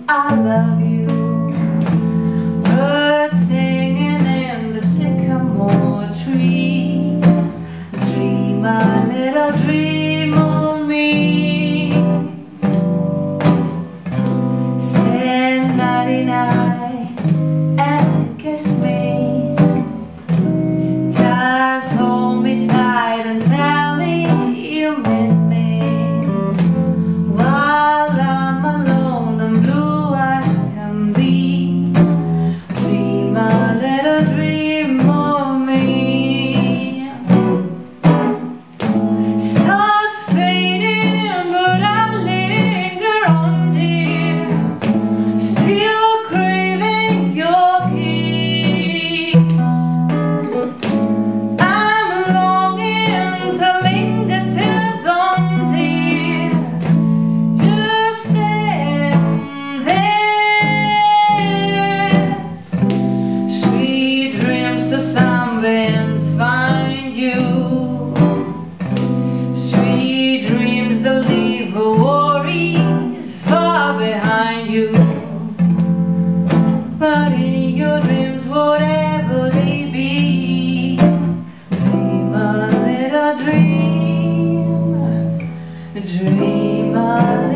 I love you. Birds singing in the sycamore tree. Dream a little dream of me. Say nighty-night and kiss me. Just hold me tight and tell me you miss me. While I'm alone and blue as can be, dream a little dream of me. Stars fading, but I linger on, dear, still craving your kiss. I'm longing to linger till dawn, dear, to sing this. Sweet dreams to sunbeams find you. Sweet dreams that leave worries far behind you. But in your dreams, whatever they be, dream a little dream, dream a little